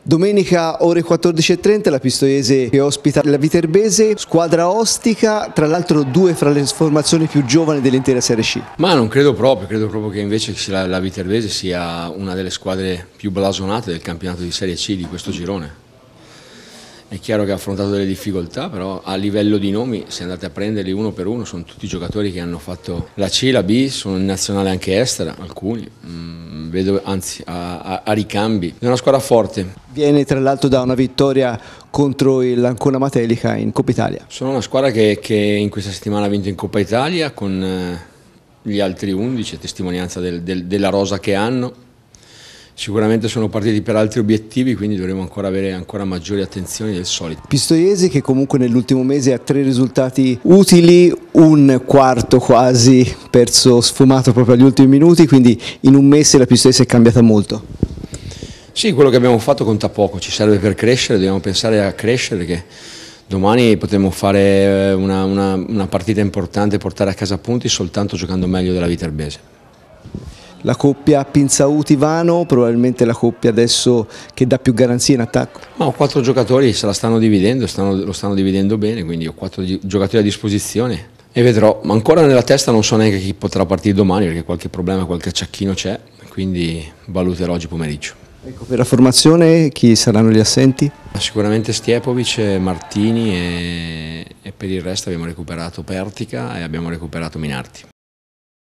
Domenica ore 14:30 la Pistoiese che ospita la Viterbese, squadra ostica, tra l'altro due fra le formazioni più giovani dell'intera Serie C. Ma non credo proprio che invece la Viterbese sia una delle squadre più blasonate del campionato di Serie C di questo girone. È chiaro che ha affrontato delle difficoltà, però a livello di nomi, se andate a prenderli uno per uno, sono tutti giocatori che hanno fatto la C, la B, sono in nazionale anche estera, alcuni, vedo anzi a ricambi. È una squadra forte. Viene tra l'altro da una vittoria contro l'Ancona Matelica in Coppa Italia. Sono una squadra che in questa settimana ha vinto in Coppa Italia con gli altri 11, a testimonianza della rosa che hanno. Sicuramente sono partiti per altri obiettivi, quindi dovremo ancora avere maggiori attenzioni del solito. Pistoiese che comunque nell'ultimo mese ha 3 risultati utili, un quarto quasi perso sfumato proprio agli ultimi minuti, quindi in un mese la Pistoiese è cambiata molto. Sì, quello che abbiamo fatto conta poco, ci serve per crescere, dobbiamo pensare a crescere, perché domani potremo fare una partita importante, portare a casa punti soltanto giocando meglio della Viterbese. La coppia Pinzauti-Vano, probabilmente la coppia adesso che dà più garanzie in attacco. Ma ho 4 giocatori, se la stanno dividendo, lo stanno dividendo bene, quindi ho 4 giocatori a disposizione e vedrò. Ma ancora nella testa non so neanche chi potrà partire domani, perché qualche problema, qualche acciacchino c'è, quindi valuterò oggi pomeriggio. Ecco, per la formazione chi saranno gli assenti? Sicuramente Stjepovic, Martini e per il resto abbiamo recuperato Pertica e abbiamo recuperato Minardi.